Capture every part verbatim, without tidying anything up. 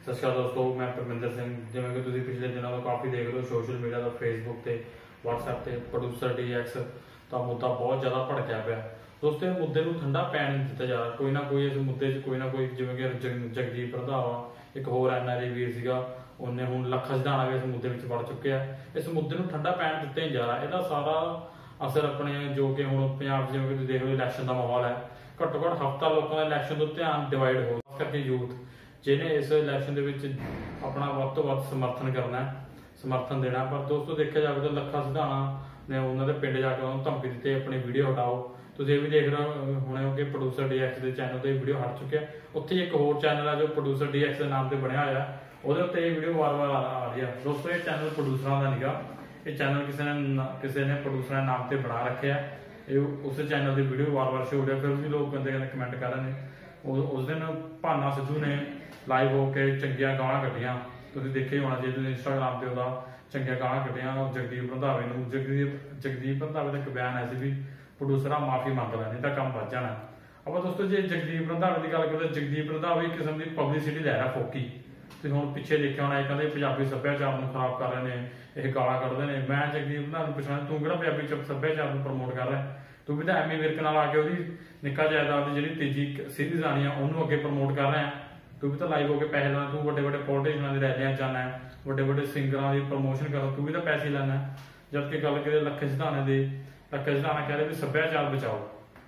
सत श्री अकाल दोस्तों, मैं परमिंदर सिंह। जिवें कि तुसीं पिछले दिनों तो काफ़ी देख रहे हो सोशल मीडिया का फेसबुक से व्हाट्सएप से प्रोड्यूसर डी एक्स का मुद्दा बहुत ज़्यादा भड़किया पाया। दोस्तों इस मुद्दे को ठंडा पैन नहीं दिता जा रहा। कोई ना कोई इस मुद्दे कोई ना कोई जिवें कि जग जगदीप रंधावा एक होर एन आर आई वीर सीगा, उन्हें हुण लखा सिधाना भी इस मुद्दे में वड़ चुके हैं। इस मुद्दे को ठंडा पैन दिता नहीं जा रहा। इसका सारा असर अपने जो कि हुण पंजाब जिवें कि तुसीं देख लो इलैक्शन का माहौल है, घट्टो घट्ट हफ्ता लोगों का इलैक्शन तो ध्यान डिवाइड हो, खास करके यूथ जिन्हें इस इलैक्शन के अपना वध तो वध समर्थन करना है, समर्थन देना। पर दोस्तों देखा जाए तो लखा सिधाना ने उन्होंने पिंड जाकर उन्होंने धमकी दी अपनी वीडियो हटाओ। तुम ये भी देख रहे होने हो कि प्रोड्यूसर डी एक्स के चैनल तो वीडियो हट चुके हैं। उत्थे एक होर चैनल है जो प्रोड्यूसर डी एक्स के नाम से बनया हुआ है, वो वीडियो बार बार आ रही है। दोस्तों ये चैनल प्रोड्यूसर का निगा, ये चैनल किसी ने किसी ने प्रोड्यूसर के नाम से बना रखे है। उस चैनल की वीडियो बार बार शो हो रही है। फिर भी लोग कहते कहते कमेंट कर रहे हैं। उस दिन भाना सिद्धू ने लाइव होकर चंगिया गालां कढ़ियां, तुसीं देखिया ही होना जी इंस्टाग्राम से वह चंगिया गालां कढ़ियां जगदीप रंधावे नूं। जगदीप जगदीप रंधावे का एक बयान है भी प्रोड्यूसर माफी मंग लै नहीं तो काम बच जाना। अब दोस्तों जो जगदीप रंधावे की गल करें, जगदीप रंधावे एक किस्म की पब्लिसिटी लै रहा फोकी। तो हुण पिछे देखिया होना कहते पंजाबी सभ्याचार को खराब कर रहे हैं, ये गालां कढ़दे ने। मैं जगदीप रंधावे पुछना तू किहड़ा पंजाबी सभ्याचार को प्रमोट कर रहा है? तू भी तो एमी विरक नाल आके उसकी निक्का जायदाद की जी तीजी सीरीज आनी है उन्होंने अगे प्रमोट कर रहा है। तू भी तो लाइव होकर पैसे लेना, तू बड़े बड़े पॉलिटिशियनों की रैलियां जाना है, बड़े बड़े सिंगरों की प्रमोशन करना, तू भी तो पैसे लेना है। जबकि गल करें लखे सिधाने की, लखे सिधाना कह रहे भी सभ्याचार बचाओ।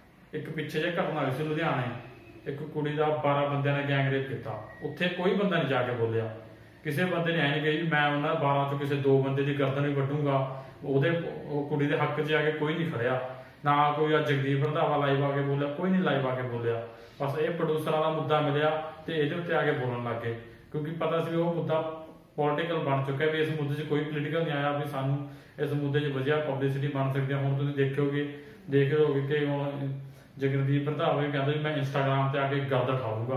एक पिछे जे घटना हुई सी लुधियाने, एक कुड़ी का बारह बंदे ने गैंगरेप किया, उत्थे कोई बंदा नहीं जाके बोलिया। किसी बंदे ने ऐ नहीं कही मैं उन्होंने बारह चो किसी दो बंदे की गर्दन भी वड्डूंगा, वो कुड़ी के हक च आके कोई नहीं खड़िया। ना कोई जगदीप रंधावा लाइव आके बोलिया, कोई नहीं लाइव आके बोलिया। बस ये प्रोड्यूसर का मुद्दा मिलया तो ये उत्ते आके बोलन लग गए, क्योंकि पता सी वो मुद्दा पॉलिटिकल बन चुका है भी इस मुद्दे कोई पोलीटिकल नहीं आया भी सानू इस मुद्दे वजिया पब्लिसिटी बन सकती है। हुण तुसीं देखोगे देख रहे होगे कि हुण जगदीप रंधावा कहते भी मैं इंस्टाग्राम से आके गलत उठाऊंगा।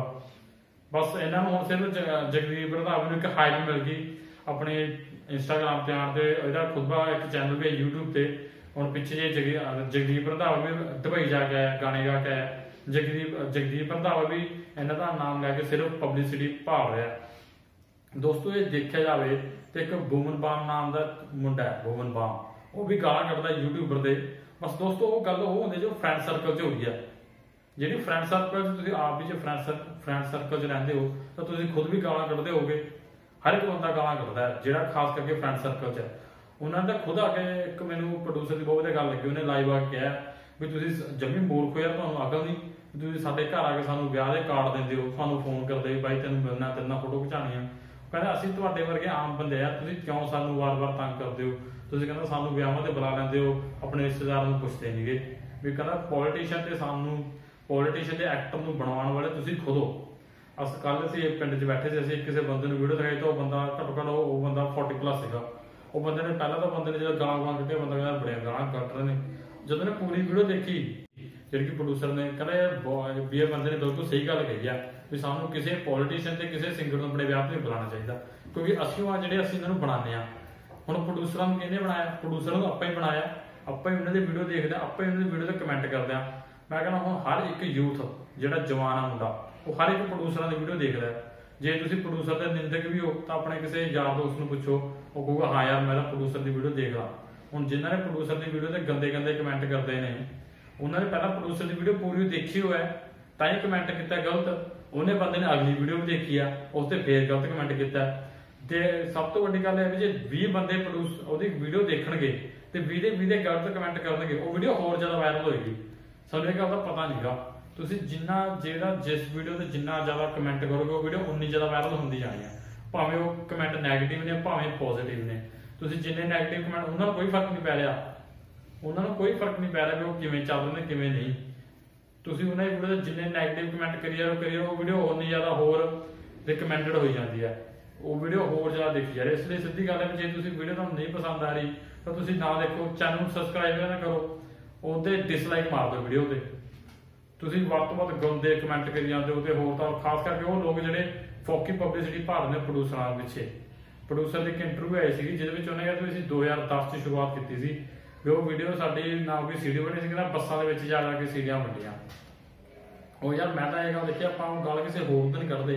बस इन्होंने हुण सिर्फ जगदीप रंधावा नूं एक हाइप मिल गई अपने इंस्टाग्राम से आने से। इसका खुद का एक चैनल भी है यूट्यूब पर। हुण पिछे जे जग जगदीप रंधावा भी दुबई जाके आया, गाने गा के आया। जगदीप जगदीप रंधावा भी इन्हों का नाम लैके सिर्फ पब्लिसिटी भाल रहा है। दोस्तों ये देखा जाए तो एक वुमन बाम नाम का मुंडा है, वुमन बाम, वो भी गालां कढ़दा यूट्यूबर दे। बस दोस्तों वो गल वो होंदी जो फ्रेंड सर्कल च हो गई है। जी फ्रेंड सर्कल तुसीं आप भी जो फ्रेंड फ्रेंड सर्कल च रहिंदे हो तो तुसीं खुद भी गालां कढ़दे होगे। हर एक बंदा गालां कढ़दा है जिहड़ा खास करके फ्रेंड सर्कल च है। उन्होंने खुद आके एक मैनू प्रोड्यूसर की बहुत गल लगी, उन्हें लाइव आके कहा भी तुसीं जमी मूर्ख हो यार, तुहानूं अकल नहीं, तुसीं साडे घर आके सानूं विआह दे कार्ड दिंदे हो, सानूं फोन करदे भाई तैनूं मिलना, तेरे नाल फोटो खिचानी है। कहते असीं तुहाडे वर्गे आम बंदे आ, तुसीं क्यों सानूं वार वार तंग करदे हो? तुसीं कहंदे सानूं विआहां ते बुला लैंदे हो, अपने रिश्तेदारां नूं पुछदे नहींगे। भी कहंदा पॉलिटिशियन ते सानूं पॉलिटिशियन ते एक्टर नूं बनवाउण वाले तुसीं खुद हो। अस कल असीं पिंड च बैठे सी, असीं किसी बंदे नूं वीडियो दिखाई तो वो बंदा घट्टो घट्ट वो बंदा फोर्टी प्लस सीगा। वो बंदे ने पहला तो बंदे ने जो गालां गालां कड्ढियां, बंदा कहंदा बड़ियां गालां कड्ढ रहे ने। जदों ने पूरी वीडियो देखी जी प्रोड्यूसर ने कहना यार भी ये बंदे ने बिल्कुल सही गल कही है भी सानू किसी पॉलिटिशियन से किसी सिंगर को अपने विआह नहीं बुलाना चाहिए, क्योंकि असं आ जो असं इन्होंने बनाने हुण प्रोड्यूसर को किहने बनाया? प्रोड्यूसर को आपां ही बनाया, आपां ही उन्होंने वीडियो देखते, आपां ही उन्होंने वीडियो से कमेंट करते हैं। मैं कहना हुण हर एक यूथ जिहड़ा जवान आ मुंडा वो हर एक प्रोड्यूसर की वीडियो देखदा है। जे तुसीं प्रोड्यूसर के निंदक भी हो तो अपने किसी यार दोस्त को पुछो, वो कहूगा हाँ यार मैं प्रोड्यूसर की वीडियो देख रहा। हुण जिन्होंने प्रोड्यूसर की वीडियो से गंदे गंदे कमेंट करते हैं उन्होंने पहला प्रोड्यूसर की वीडियो पूरी देखी हुआ है तां कमेंट किया गलत, उन्हें बंदे ने अगली वीडियो भी देखी है उस पर फिर गलत कमेंट किया। तो सब तो वड्डी गल है भी जे भी बंदे प्रोड्यूस उसकी वीडियो देखणगे तो भी भी गलत कमेंट करनगे, वो वीडियो होर ज़्यादा वायरल होएगी। सानूं इह गल दा पता नहीं गा, तुसीं जिन्ना जिहड़ा जिस वीडियो ते जिन्ना ज़्यादा कमेंट करोगे वो वीडियो उन्नी ज़्यादा वायरल होंदी जानी है। भावें वो कमेंट नैगेटिव ने भावें पॉजिटिव ने, तुसीं जिन्ने नैगेटिव कमेंट उन्होंने कोई फर्क नहीं पै रहा, उन्होंने कोई फर्क नहीं पै रहा भी वो किवें चल रहे किवें नहीं। तुसीं उन्हें वीडियो जिन्ने नैगेटिव कमेंट करी जाओ करी जाओ वो वीडियो उन्नी ज़्यादा होर रिकमेंडेड हो जाती है, वो वीडियो होर ज़्यादा देखी जा रही है। इसलिए सीधी गल है भी जे तुसीं वीडियो तुहानूं नहीं पसंद आ रही तो तुसीं ना देखो, चैनल सबसक्राइब ना करो, उहदे डिसलाइक मार दो वीडियो ते। तुसीं वध तो वध गंदे कमेंट करी जाते हो तो होर तां खास करके वो लोग जिहड़े फोकी पब्लिसिटी भाल रहे प्रोड्यूसरां दे पिछे। प्रोड्यूसर की एक इंटरव्यू आई सी जिहदे विच उहने कहा भी दो हज़ार दस च शुरुआत की थी भी वो वीडियो साडी ना कोई सीडी बनी सी, कहंदा बस्सां दे विच जा जा के सीडियां वंडियां। ਉਹ यार मैं तो यह गल देखी आप गल किसी होर तो नहीं कढ़ते,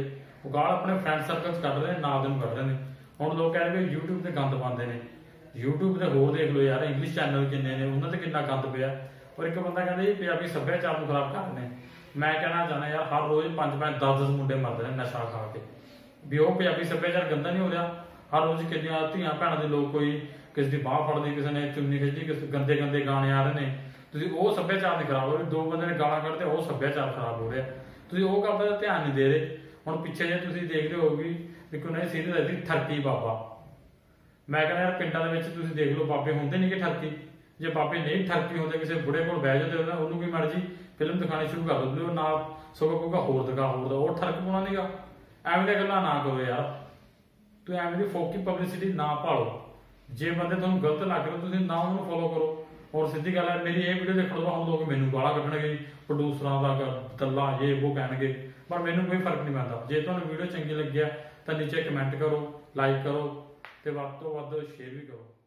ਉਹ ਗਾਲ ਆਪਣੇ ਫਰੈਂਡ ਸਰਕਲ 'ਚ ਕੱਢ ਰਹੇ ਨੇ, ਨਾਲ ਦੇ ਨੂੰ ਕੱਢ ਰਹੇ ਨੇ। ਹੁਣ ਲੋਕ ਕਹਿ ਰਹੇ ਵੀ YouTube ਤੇ ਗੰਦ ਪਾਉਂਦੇ ਨੇ, YouTube ਤੇ ਹੋਰ ਦੇਖ ਲਓ ਯਾਰ, ਇੰਗਲਿਸ਼ ਚੈਨਲ ਕਿੰਨੇ ਨੇ, ਉਹਨਾਂ ਤੇ ਕਿੰਨਾ ਗੰਦ ਪਿਆ। ਔਰ ਇੱਕ ਬੰਦਾ ਕਹਿੰਦਾ ਜੀ ਪੰਜਾਬੀ ਸੱਭਿਆਚਾਰ ਨੂੰ ਖਰਾਬ ਕਰ ਰਹੇ ਨੇ। ਮੈਂ ਕਹਿਣਾ ਚਾਹੁੰਦਾ ਯਾਰ, ਹਰ ਰੋਜ਼ ਪੰਜ ਪੰਜ ਦਸ ਦਸ ਮੁੰਡੇ ਮਰਦੇ ਨੇ ਨਸ਼ਾ ਖਾ ਕੇ, ਵੀ ਉਹ ਪੰਜਾਬੀ ਸੱਭਿਆਚਾਰ ਗੰਦਾ ਨਹੀਂ ਹੋ ਰਿਹਾ? ਹਰ ਰੋਜ਼ ਕਿੰਨੀਆਂ ਧੀਆਂ ਭੈਣਾਂ ਦੇ ਲੋਕ, ਕੋਈ ਕਿਸੇ ਦੀ ਬਾਂਹ ਫੜਦੀ, ਕਿਸੇ ਨੇ ਚੁੰਨੀ ਖਿੱਚਦੀ, ਕਿਸੇ ਗੰਦੇ ਗੰਦੇ ਗਾਣੇ ਆ ਰਹੇ ਨੇ। ਤੁਸੀਂ ਉਹ ਸੱਭਿਆਚਾਰ ਨਹੀਂ ਖਰਾਬ ਹੋ ਰਿਹਾ, ਦੋ ਬੰਦੇ ਨੇ ਗਾਲਾਂ ਕੱਢਦੇ ਉਹ ਸੱਭਿਆਚਾਰ ਖਰਾਬ ਹੋ ਰਿਹਾ। ਤੁਸੀਂ ਉਹ ਗੱਲ ਦਾ ਧਿਆਨ ਨਹੀਂ ਦੇ ਰਹੇ। ਹੁਣ ਪਿੱਛੇ ਜੇ ਤੁਸੀਂ ਦੇਖ ਰਹੇ ਹੋ ਵੀ ਇੱਕ ਉਹਨਾਂ ਦੀ ਸੀਰੀਜ਼ ਆਈ ਸੀ ਠਰਕੀ ਬਾਬਾ। ਮੈਂ ਕਹਿੰਦਾ ਯਾਰ, ਪਿੰਡਾਂ ਦੇ ਵਿੱਚ ਤੁਸੀਂ ਦੇਖ ਲਓ ਬਾਬੇ ਹੁੰਦੇ ਨਹੀਂ ਕਿ ਠਰਕੀ। ਜੇ ਬਾਬੇ ਨਹੀਂ ਠਰਕੀ ਹੁੰਦੇ, ਕਿਸੇ ਬੁੜੇ ਕੋਲ ਬਹਿ ਜਾਂਦੇ ਉਹਨੂੰ ਕੀ ਮਰਜੀ ਫਿਲਮ ਦਿਖਾਣੀ ਸ਼ੁਰੂ ਕਰ ਦਿੰਦੇ, ਉਹ ਨਾਲ ਸਗੋਂ ਕਹੂਗਾ ਹੋਰ ਦਿਖਾ ਹੋਰ ਦਾ, ਉਹ ਠਰਕ ਪਾਉਣਾ ਨੀਗਾ। ਐਵੇਂ ਦੀਆਂ ਗੱਲਾਂ ਨਾ ਕਰੋ ਯਾਰ, ਤੁਸੀਂ ਐਵੇਂ ਦੀ ਫੋਕੀ ਪਬਲਿਸਿਟੀ ਨਾ ਭਾਲੋ। ਜੇ ਬੰਦੇ ਤੁਹਾਨੂੰ ਗਲਤ ਲੱਗ ਰਹੇ ਤੁਸੀਂ ਨਾ ਉਹਨੂੰ ਫੋਲੋ ਕਰੋ। ਔਰ ਸਿੱਧੀ ਗੱਲ ਹੈ, ਮੇਰੀ ਇਹ ਵੀਡੀਓ ਦੇਖਣ ਤੋਂ ਬਾਅਦ ਲੋਕ ਮੈਨੂੰ ਗਾਲਾਂ ਕੱਢਣਗੇ, ਪ੍ਰੋਡਿਊਸਰਾਂ ਦਾ ਦੱਲਾ ਇਹ ਉਹ ਕਹਿਣਗੇ, ਪਰ ਮੈਨੂੰ ਕੋਈ ਫਰਕ ਨਹੀਂ ਪੈਂਦਾ। ਜੇ ਤੁਹਾਨੂੰ ਵੀਡੀਓ ਚੰਗੀ ਲੱਗਿਆ ਤਾਂ ਨੀਚੇ ਕਮੈਂਟ ਕਰੋ, ਲਾਈਕ ਕਰੋ ਤੇ ਵੱਧ ਤੋਂ ਵੱਧ ਸ਼ੇਅਰ ਵੀ ਕਰੋ।